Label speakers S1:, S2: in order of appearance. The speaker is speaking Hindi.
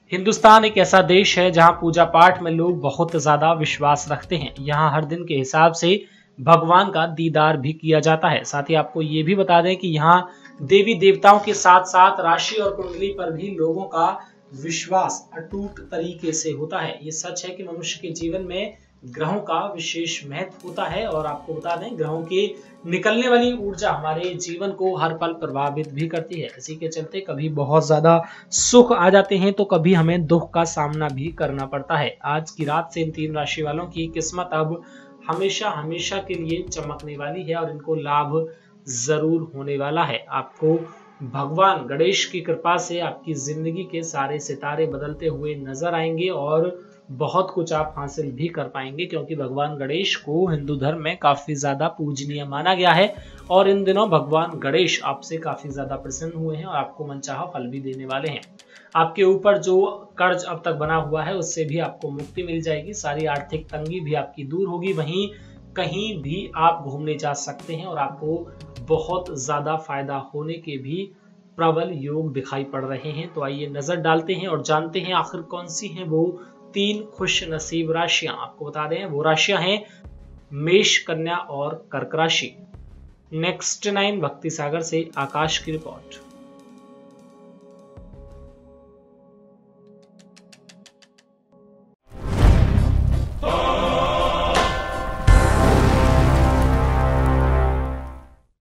S1: हिंदुस्तान एक ऐसा देश है जहां पूजा पाठ में लोग बहुत ज्यादा विश्वास रखते हैं। यहाँ हर दिन के हिसाब से भगवान का दीदार भी किया जाता है। साथ ही आपको ये भी बता दें कि यहाँ देवी देवताओं के साथ साथ राशि और कुंडली पर भी लोगों का विश्वास अटूट तरीके से होता है। ये सच है कि मनुष्य के जीवन में ग्रहों का विशेष महत्व होता है और आपको बता दें ग्रहों की निकलने वाली ऊर्जा हमारे जीवन को हर पल प्रभावित भी करती है। इसी के चलते कभी बहुत ज्यादा सुख आ जाते हैं तो कभी हमें दुख का सामना भी करना पड़ता है। आज की रात से इन 3 राशि वालों की किस्मत अब हमेशा हमेशा के लिए चमकने वाली है और इनको लाभ जरूर होने वाला है। आपको भगवान गणेश की कृपा से आपकी जिंदगी के सारे सितारे बदलते हुए नजर आएंगे और बहुत कुछ आप हासिल भी कर पाएंगे, क्योंकि भगवान गणेश को हिंदू धर्म में काफी ज्यादा पूजनीय माना गया है और इन दिनों भगवान गणेश आपसे काफी ज्यादा प्रसन्न हुए हैं और आपको मनचाहा फल भी देने वाले हैं। आपके ऊपर जो कर्ज अब तक बना हुआ है उससे भी आपको मुक्ति मिल जाएगी। सारी आर्थिक तंगी भी आपकी दूर होगी। वहीं कहीं भी आप घूमने जा सकते हैं और आपको बहुत ज्यादा फायदा होने के भी प्रबल योग दिखाई पड़ रहे हैं। तो आइए नजर डालते हैं और जानते हैं आखिर कौन सी हैं वो 3 खुश नसीब राशियां। आपको बता दें वो राशियां हैं मेष, कन्या और कर्क राशि। नेक्स्ट 9 भक्ति सागर से आकाश की रिपोर्ट।